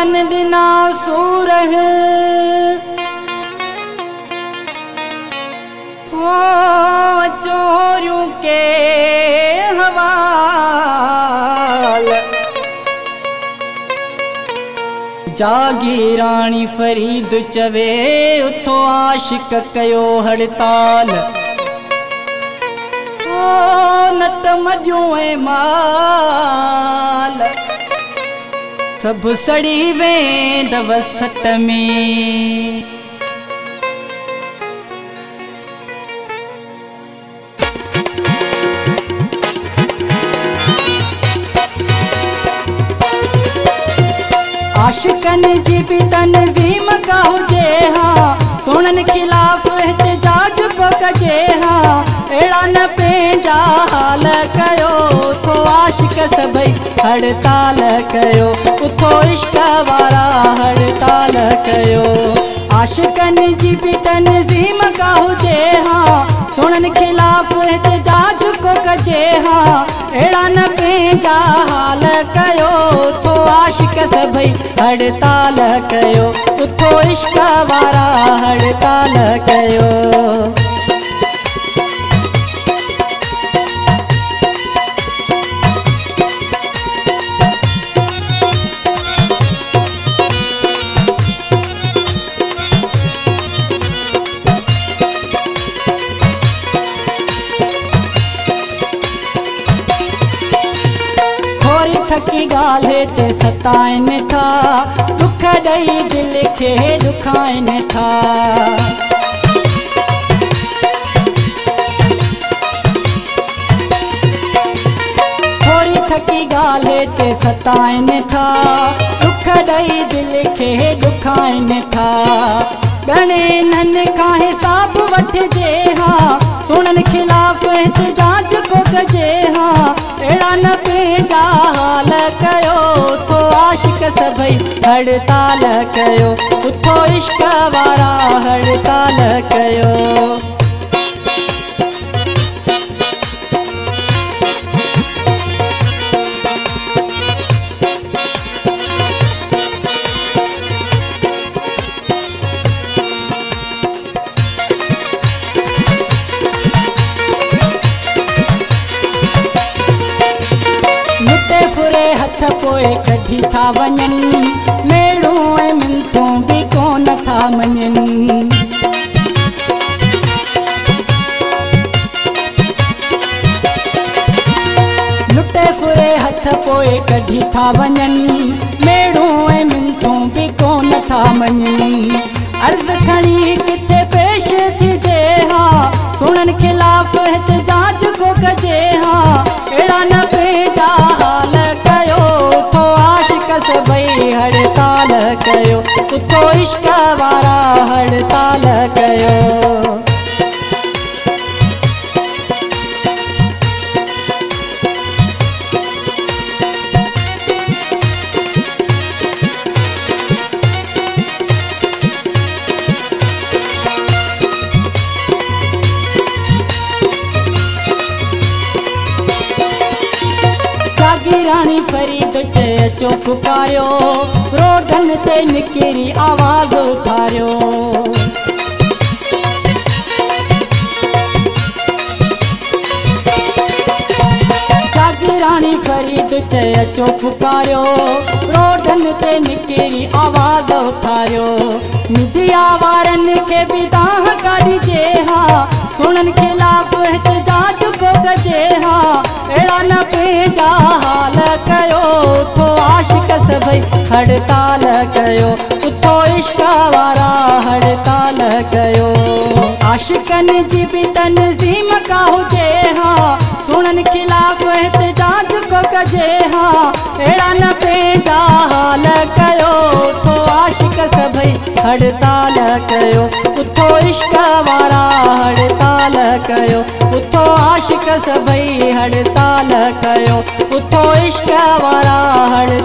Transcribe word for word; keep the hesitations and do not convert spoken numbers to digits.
जागन दिना सूर है ओ चोरियों के हवाल जागी रानी फरीद चवे उथो आशिक कयो हड़ताल ओ नत मजू माल सब सड़ी वेंदव सट में आशिकन जी भी तनज़ीम का हुजे हाँ सुनन खिलाफ एहतजाज को कजे हाँ एड़ा न पंहिंजा हाल कयो तो आशिक सभई हड़ताल कयो उथो इश्क वारा हड़ताल कयो आशिकन जी भी तनज़ीम का हुजे हाँ सुनन खिलाफ एहतजाज को कजे हाँ एड़ा न पंहिंजा हाल कयो तो आशिक सभई हड़ताल कयो उथो इश्क वारा हड़ताल कयो थकी गाले ते सताइन था दुख दई दिल के दुखाइन था थोड़ी थकी गाले ते सताइन था दुख दई दिल के दुखाइन था गणे नन का हिसाब वठ जे हाँ सुनन खिलाफ एहतजाज को कजे हाँ एड़ा न पंहिंजा हाल कयो तो आशिक सभई हड़ताल कयो उथो इश्क वारा हड़ताल कयो हथ पोए कढी था वञन मेड़ू ऐं मिंथूं भी कोन था मञन लुटे फुरे हथ पोए कढी था वञन मेड़ू ऐं मिंथूं भी कोन था मञन अर्ज़ खणी किथे पेश थिजे हाँ सुनन खिलाफ एहतजाज को कजे हाँ एड़ा न पंहिंजा हाल सभई हड़ताल कयो उथो इश्क वारा हड़ताल कयो रानी फरीद चे अचो पुकारियो रोडन ते निकिरी आवाज उथारियो जागी रानी फरीद चे अचो पुकारियो रोडन ते निकिरी आवाज उथारियो मीडिया वारन के भी दाह काढ़ी जे हाँ सुनन खिलाफ एहतजाज को कजे हाँ एड़ा न पंहिंजा हाल कयो तो आशिक सभई हड़ताल कयो उथो इश्क वारा हड़ताल कयो आशिकन जी भी तनज़ीम का हुजे हाँ सुनन खिलाफ एहतजाज को कजे हाँ एड़ा न पंहिंजा हाल कयो तो आशिक सभई हड़ताल कयो उथो इश्क वारा हड़ताल कयो उथो आशिक सभई हड़ताल कयो उथो इश्क वारा हड़